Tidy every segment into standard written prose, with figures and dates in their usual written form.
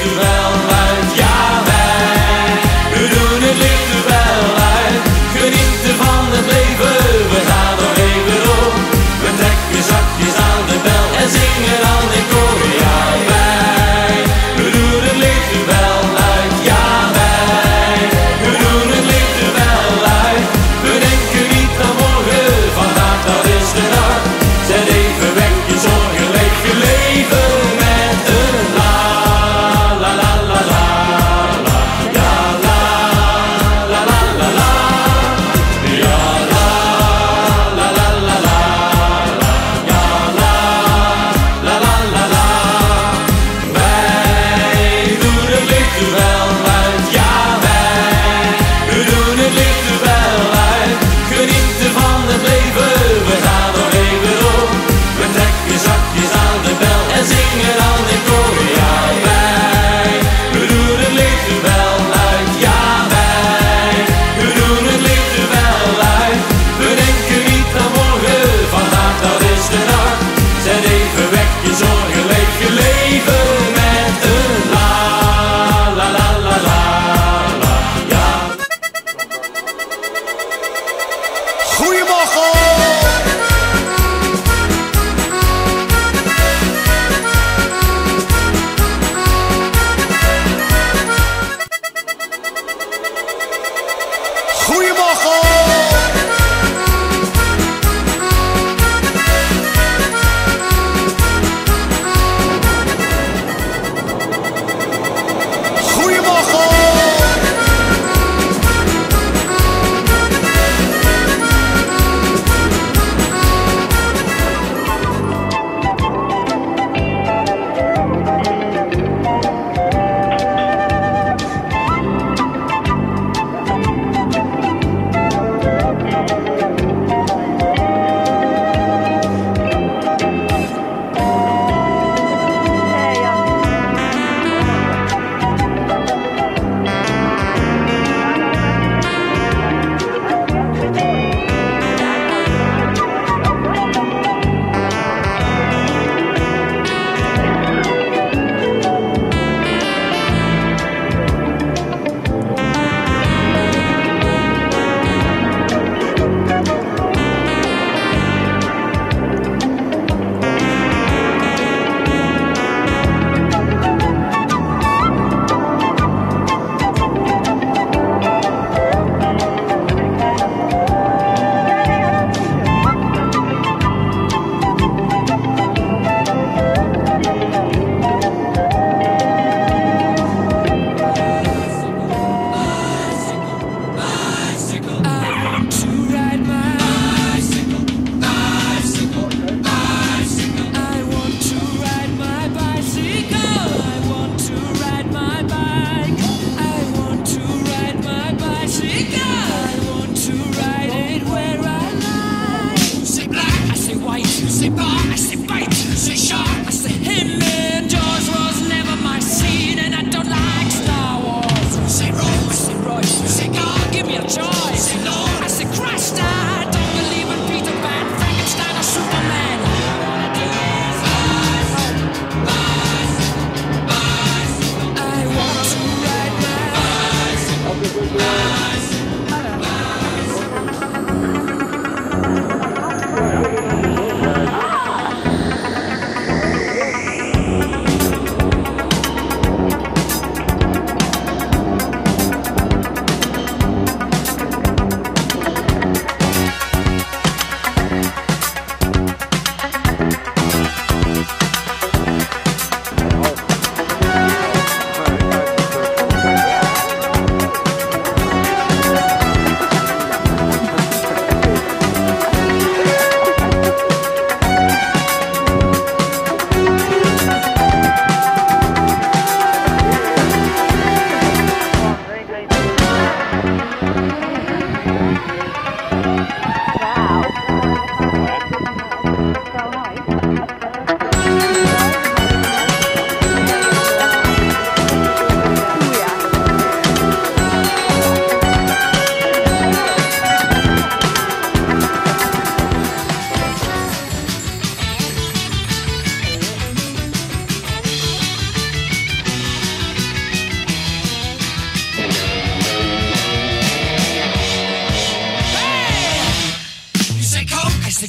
er wel uit, ja wij. We doen het licht er wel uit. Genieten van het leven, we gaan nog even door. We trekken zachtjes aan de bel en zingen dan in koor, ja wij. We doen het licht er wel uit, ja wij. We doen het licht er wel uit. We denken niet aan morgen, vandaag dat is de dag. Zet even weg je zorgen, leef je leven met een la la la.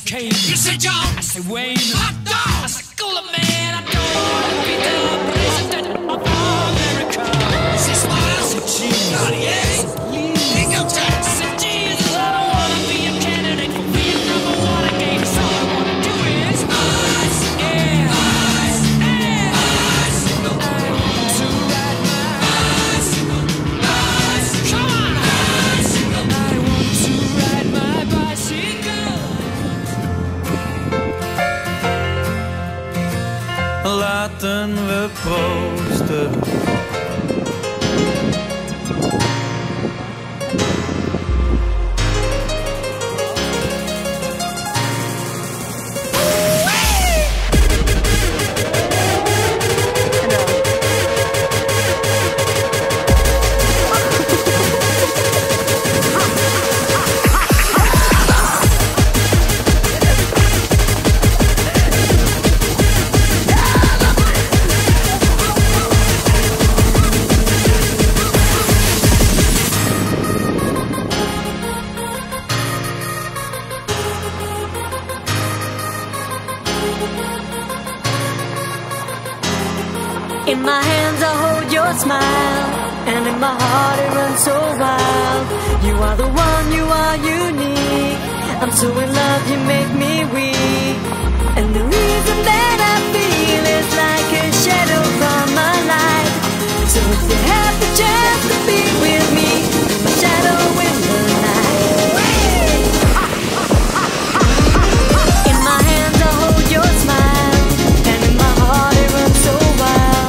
Kane. You say John. I say Wayne. Hot dog. I say Cooler Man. I don't wanna be the president of America. I say Smile. I say Cheese. Cartier. Income tax. I say Jesus. I don't wanna be a candidate for Vietnam or Watergate. So all I wanna do is ice. Yeah. Ice. Yeah. Ice. I want to ride my bicycle. Ice. Come on. Ice. I want to ride my bicycle. Laten we proosten. In my hands I hold your smile, and in my heart it runs so wild. You are the one, you are unique. I'm so in love, you make me weak. And the reason that I feel is like a shadow from my life. So if you have the chance to be with me, be my shadow in the night. In my hands I hold your smile, and in my heart it runs so wild.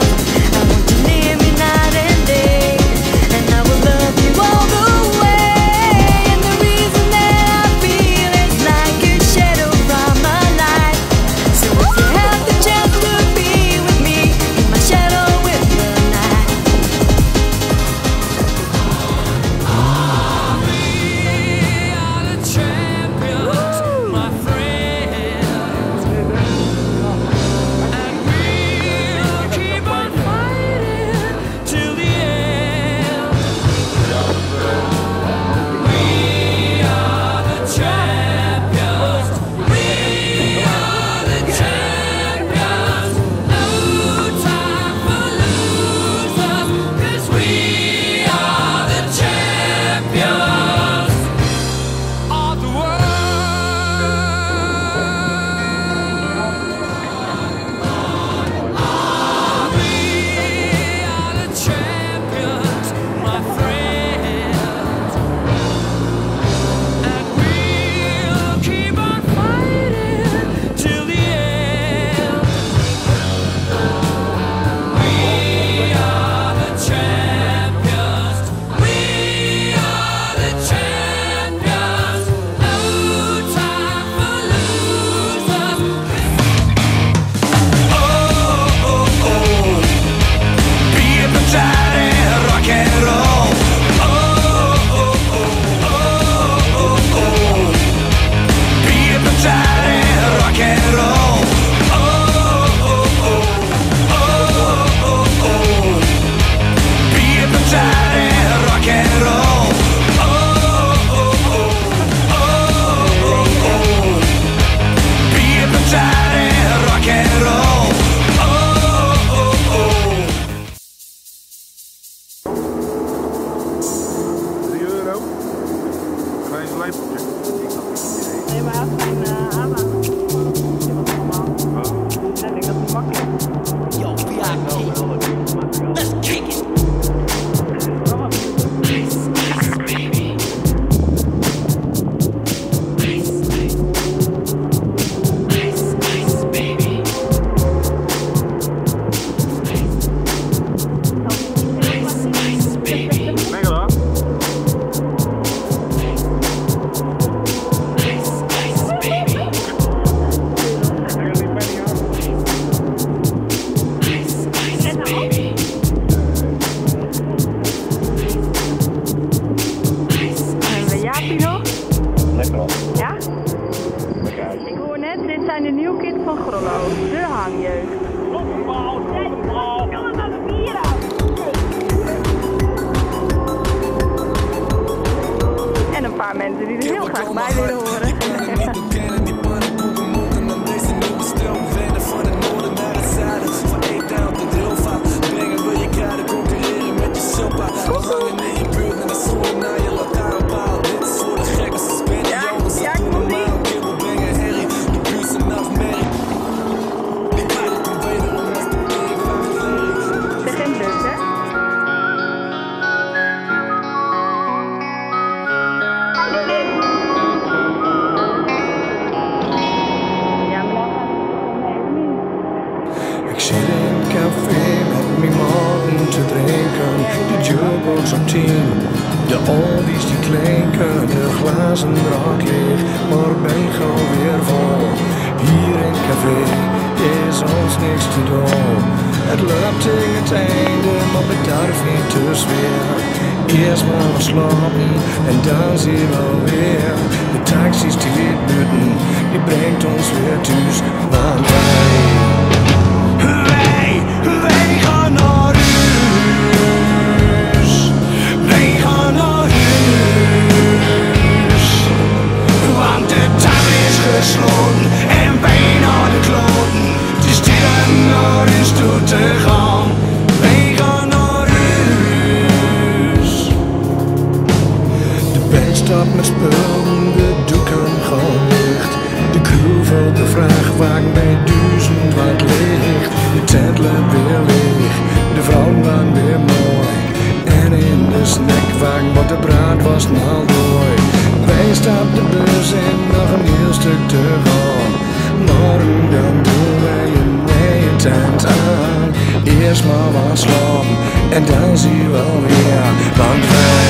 zijn de nieuwe kids van Grollo, de hangjeugd. En een paar mensen die er heel graag bij willen horen. op 10. De oldies die klinken, de glazen raak leeg, maar ben gauw weer vol. Hier in het café is ons niks te doen. Het loopt tegen het einde, maar we durf niet te zwaar. Eerst maar wat slapen en dan zien we weer. De taxis die weer buiten, die brengt ons weer thuis. Want wij gaan naar huis. Wij gaan naar huis. Want de tuin is gesloten en wij naar de kloten. Het is tijd om naar huis toe te gaan. Wij gaan naar huis. De band staat met spullen, de doeken gaan dicht. De crew vult de vrachtwagen bij 1000 watt licht. De tent loopt weer leeg, de vrouwen waren weer mooi. En in de snackwagen, want de braad was snel door. Wij stappen de bus in, nog een heel stuk te gaan. Morgen dan doen wij een nieuwe tent aan. Eerst maar wat slapen en dan zie je wel weer. Want wij